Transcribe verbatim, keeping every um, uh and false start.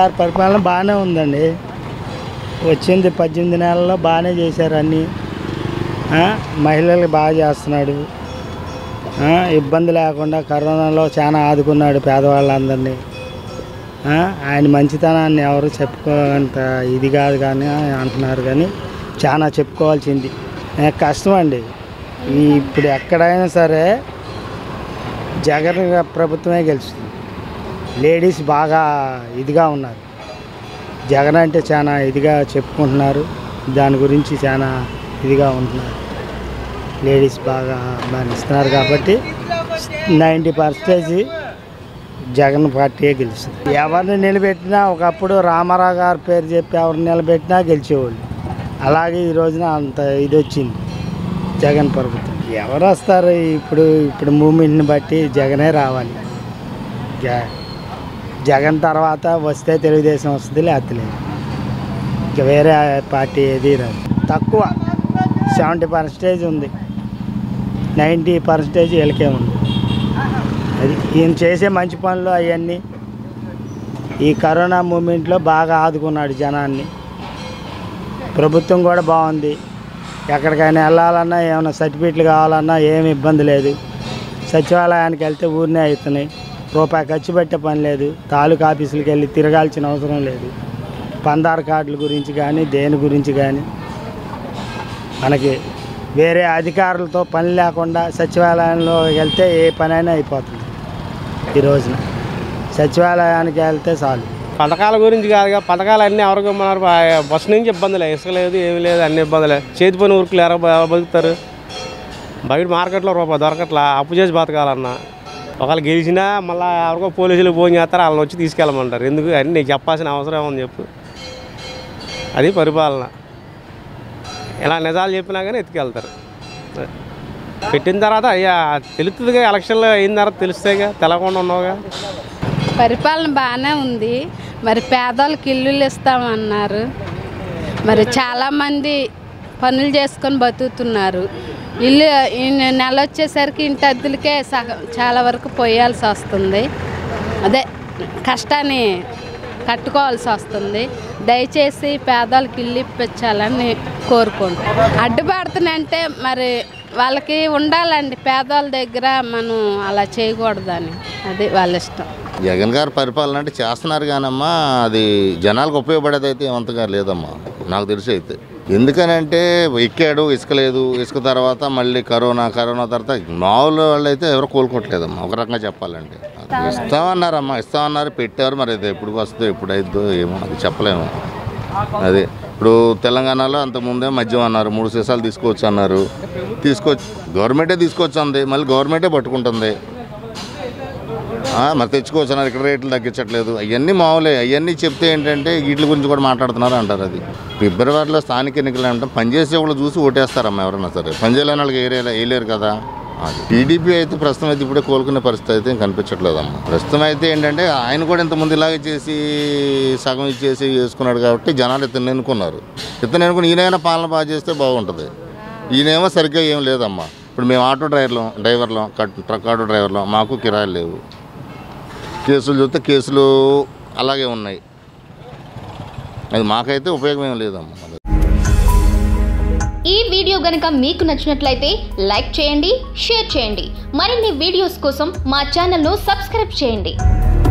గారి పరిపాలన బాగానే ఉందండి. వచ్చింది పద్దెనిమిది నెలల్లో బాగానే చేశారు అన్నీ. మహిళలకు బాగా చేస్తున్నాడు. ఇబ్బంది లేకుండా కరోనాలో చాలా ఆదుకున్నాడు పేదవాళ్ళందరినీ. ఆయన మంచితనాన్ని ఎవరు చెప్పుకోనంత ఇది కాదు కానీ అంటున్నారు, కానీ చాలా చెప్పుకోవాల్సింది. కష్టం అండి. ఈ ఇప్పుడు ఎక్కడైనా సరే జగన్ ప్రభుత్వమే గెలుస్తుంది. లేడీస్ బాగా ఇదిగా ఉన్నారు. జగన్ అంటే చాలా ఇదిగా చెప్పుకుంటున్నారు. దాని గురించి చాలా ఇదిగా ఉంటున్నారు. లేడీస్ బాగా భరిస్తున్నారు కాబట్టి నైంటీ పర్సెంటేజ్ జగన్ పార్టీయే గెలుస్తుంది. ఎవరిని నిలబెట్టినా ఒకప్పుడు రామారావు గారి పేరు చెప్పి ఎవరిని నిలబెట్టినా గెలిచేవాళ్ళు. అలాగే ఈ రోజున అంత ఇది వచ్చింది జగన్ ప్రభుత్వం. ఎవరు వస్తారు ఇప్పుడు? ఇప్పుడు మూమెంట్ని బట్టి జగనే రావాలి. జగన్ తర్వాత వస్తే తెలుగుదేశం వస్తుంది, లేకపోతే ఇంకా వేరే పార్టీ ఏది రాదు. తక్కువ సెవెంటీ పర్సెంటేజ్ ఉంది, నైంటీ పర్సెంటేజ్ వీళ్ళకే ఉంది. అది ఈయన చేసే మంచి పనులు అవన్నీ ఈ కరోనా మూమెంట్లో బాగా ఆదుకున్నాడు జనాన్ని. ప్రభుత్వం కూడా బాగుంది. ఎక్కడికైనా వెళ్ళాలన్నా ఏమైనా సర్టిఫికెట్లు కావాలన్నా ఏమి ఇబ్బంది లేదు. సచివాలయానికి వెళ్తే ఊరినే అవుతున్నాయి. రూపాయి ఖర్చు పెట్టే పని లేదు. తాలూకా ఆఫీసులకు వెళ్ళి తిరగాల్సిన అవసరం లేదు. పందారు కార్డుల గురించి కానీ దేని గురించి కానీ మనకి వేరే అధికారులతో పని లేకుండా సచివాలయంలో వెళ్తే ఏ పనైనా అయిపోతుంది. ఈ రోజున సచివాలయానికి వెళ్తే చాలు. పథకాల గురించి కాదుగా, పథకాలు అన్నీ ఎవరికి ఉన్నారు. బస్సు నుంచి ఇబ్బందులే, ఇసుక లేదు, ఏమీ లేదు, అన్ని ఇబ్బందులే. చేతి పని ఊరికి ఎలా బతుకుతారు? బయట మార్కెట్లో రూపాయి దొరకట్లా, అప్పు చేసి బతకాలన్నా. ఒకవేళ గెలిచినా మళ్ళీ ఎవరికో పోలీసులు ఫోన్ చేస్తారు, వాళ్ళని వచ్చి తీసుకెళ్ళమంటారు. ఎందుకు అని నీకు చెప్పాల్సిన అవసరం ఏమని చెప్పు. అది పరిపాలన. ఇలా నిజాలు చెప్పినా కానీ ఎత్తుకెళ్తారు. పెట్టిన తర్వాత అయ్యా తెలుస్తుందిగా, ఎలక్షన్లో అయిన తర్వాత తెలుస్తాయిగా, తెలకుండా ఉన్నావుగా. పరిపాలన బాగానే ఉంది. మరి పేదవాళ్ళకి ఇల్లులు ఇస్తామన్నారు. మరి చాలామంది పనులు చేసుకొని బతుకుతున్నారు. ఇల్లు నెల వచ్చేసరికి ఇంటి అద్దెలకే సగం చాలా వరకు పోయాల్సి వస్తుంది. అదే కష్టాన్ని కట్టుకోవాల్సి వస్తుంది. దయచేసి పేదవాళ్ళకి ఇల్లు ఇప్పించాలని కోరుకుంటాం. అడ్డుపడుతుందంటే మరి వాళ్ళకి ఉండాలండి. పేదవాళ్ళ దగ్గర మనం అలా చేయకూడదని, అది వాళ్ళ ఇష్టం. జగన్ గారు పరిపాలన అంటే చేస్తున్నారు కానమ్మా, అది జనాలకు ఉపయోగపడేది అయితే ఏమంతగా లేదమ్మా నాకు తెలిసి అయితే. ఎందుకనంటే ఎక్కాడు, ఇసుక లేదు, ఇసుక తర్వాత మళ్ళీ కరోనా, కరోనా తర్వాత మామూలు వాళ్ళు అయితే ఎవరు కోలుకోవట్లేదమ్మా ఒక రకంగా చెప్పాలంటే. ఇస్తామన్నారమ్మా, ఇస్తామన్నారు, పెట్టారు. మరి అది ఎప్పుడు వస్తుందో ఎప్పుడు అవుతుందో ఏమో అది చెప్పలేము. అది ఇప్పుడు తెలంగాణలో అంతకుముందే మద్యం అన్నారు, మూడు సీసాలు తీసుకోవచ్చు అన్నారు. తీసుకొచ్చి గవర్నమెంటే తీసుకొచ్చింది, మళ్ళీ గవర్నమెంటే పట్టుకుంటుంది. మరి తెచ్చుకోవచ్చు అన్నారు, ఇక్కడ రేట్లు తగ్గించట్లేదు. అవన్నీ మామూలే. అవన్నీ చెప్తే ఏంటంటే వీటి గురించి కూడా మాట్లాడుతున్నారు అంటారు. అది ఫిబ్రవరిలో స్థానిక ఎన్నికలు అంటే పనిచేసే వాళ్ళు చూసి ఓటేస్తారమ్మా ఎవరైనా సరే. పనిచేయలేని వాళ్ళకి ఏరియా వేయలేరు కదా. అది టీడీపీ అయితే ప్రస్తుతం అయితే ఇప్పుడే కోలుకునే పరిస్థితి అయితే కనిపించట్లేదమ్మా. ప్రస్తుతం అయితే ఏంటంటే ఆయన కూడా ఇంతకుముందు ఇలాగే చేసి సగం ఇచ్చేసి చేసుకున్నాడు కాబట్టి జనాలు ఇతను ఎన్నుకున్నారు. ఇతను ఎన్నుకుని ఈయనైనా పాలన బాగా చేస్తే బాగుంటుంది. ఈయనేమో సరిగ్గా ఏం లేదమ్మా. ఇప్పుడు మేము ఆటో డ్రైవర్లం డ్రైవర్లం ట్రక్ ఆటో డ్రైవర్లం, మాకు కిరాయిలు లేవు. కేసులు చూస్తే కేసులు అలాగే ఉన్నాయి. అది మాకైతే ఉపయోగం ఏం లేదమ్మా. ఈ వీడియో గనుక మీకు నచ్చినట్లయితే లైక్ చేయండి, షేర్ చేయండి. మరిన్ని వీడియోస్ కోసం మా ఛానల్ను సబ్స్క్రైబ్ చేయండి.